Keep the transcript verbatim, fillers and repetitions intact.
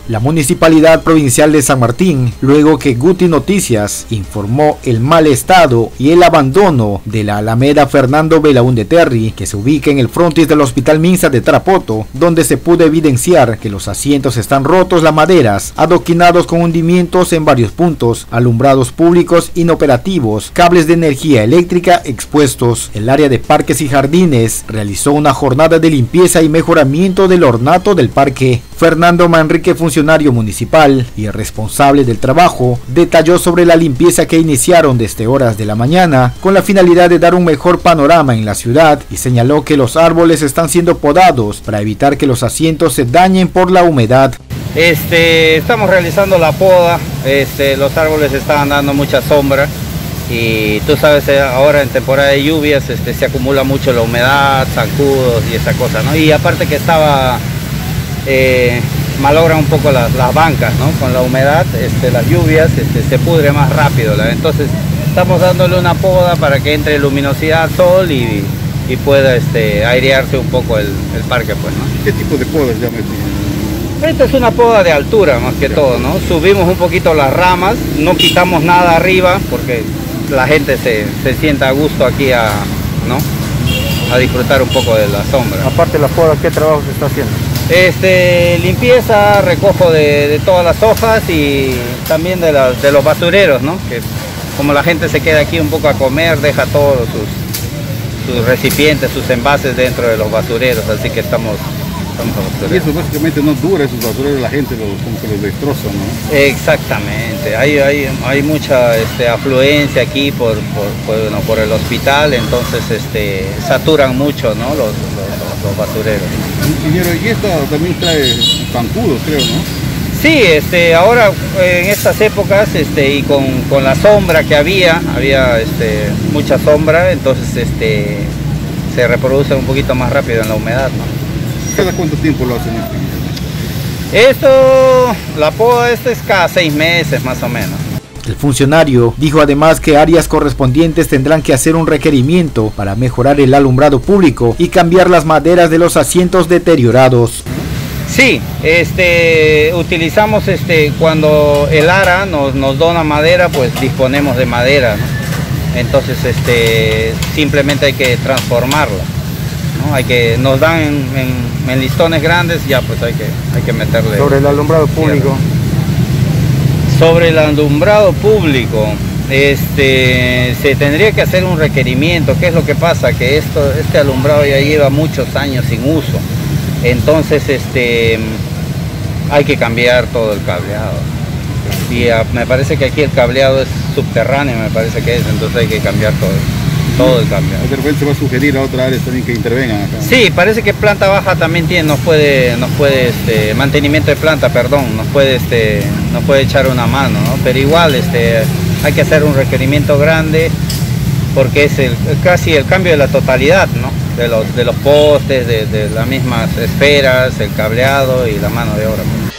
La Municipalidad Provincial de San Martín, luego que Guti Noticias informó el mal estado y el abandono de la Alameda Fernando Belaúnde Terry, que se ubica en el frontis del Hospital Minsa de Tarapoto, donde se pudo evidenciar que los asientos están rotos, las maderas, adoquinados con hundimientos en varios puntos, alumbrados públicos inoperativos, cables de energía eléctrica expuestos. El área de parques y jardines realizó una jornada de limpieza y mejoramiento del ornato del parque. Fernando Manrique, funcionario municipal y el responsable del trabajo, detalló sobre la limpieza que iniciaron desde horas de la mañana con la finalidad de dar un mejor panorama en la ciudad y señaló que los árboles están siendo podados para evitar que los asientos se dañen por la humedad. Este, estamos realizando la poda, este, los árboles estaban dando mucha sombra y tú sabes, ahora en temporada de lluvias este, se acumula mucho la humedad, zancudos y esa cosa, ¿no? Y aparte que estaba... Eh, malogran un poco las, las bancas, ¿no? Con la humedad, este, las lluvias, este, se pudre más rápido, ¿la? Entonces estamos dándole una poda para que entre luminosidad, sol y, y pueda este, airearse un poco el, el parque, pues, ¿no? ¿Qué tipo de podas ya metí? Esta es una poda de altura más que todo, ¿no? Subimos un poquito las ramas, no quitamos nada arriba porque la gente se, se sienta a gusto aquí a, ¿no? a disfrutar un poco de la sombra. Aparte de la poda, ¿qué trabajo se está haciendo? Este, limpieza, recojo de, de todas las hojas y también de, la, de los basureros, ¿no? Que como la gente se queda aquí un poco a comer, deja todos sus, sus recipientes, sus envases dentro de los basureros, así que estamos... Y eso básicamente no dura, esos basureros, la gente los, como que los destroza, ¿no? Exactamente, hay, hay, hay mucha este, afluencia aquí por, por, por, bueno, por el hospital, entonces este, saturan mucho, ¿no? los, los, los basureros. Ingeniero, y esto también trae zancudos, creo, ¿no? Sí, este, ahora en estas épocas este, y con, con la sombra que había, había este, mucha sombra, entonces este, se reproduce un poquito más rápido en la humedad, ¿no? ¿Cada cuánto tiempo lo hacen esto? Esto, la poda esta es cada seis meses más o menos. El funcionario dijo además que áreas correspondientes tendrán que hacer un requerimiento para mejorar el alumbrado público y cambiar las maderas de los asientos deteriorados. Sí, este, utilizamos este, cuando el ARA nos, nos dona madera, pues disponemos de madera, ¿no? Entonces este, simplemente hay que transformarla, ¿no? Hay que, nos dan en, en, en listones grandes, ya pues hay que, hay que meterle. Sobre el alumbrado público. Sobre el alumbrado público, este, se tendría que hacer un requerimiento. ¿Qué es lo que pasa? Que esto, este alumbrado ya lleva muchos años sin uso. Entonces este, hay que cambiar todo el cableado. Y a, me parece que aquí el cableado es subterráneo, me parece que es, entonces hay que cambiar todo, todo el cableado. De repente se va a sugerir a otras áreas también que intervengan acá. Sí, parece que planta baja también tiene, nos puede, nos puede este, mantenimiento de planta, perdón, nos puede, este, nos puede echar una mano, ¿no? Pero igual este, hay que hacer un requerimiento grande porque es el, casi el cambio de la totalidad, ¿no? De los, de los postes, de, de las mismas esferas, el cableado y la mano de obra.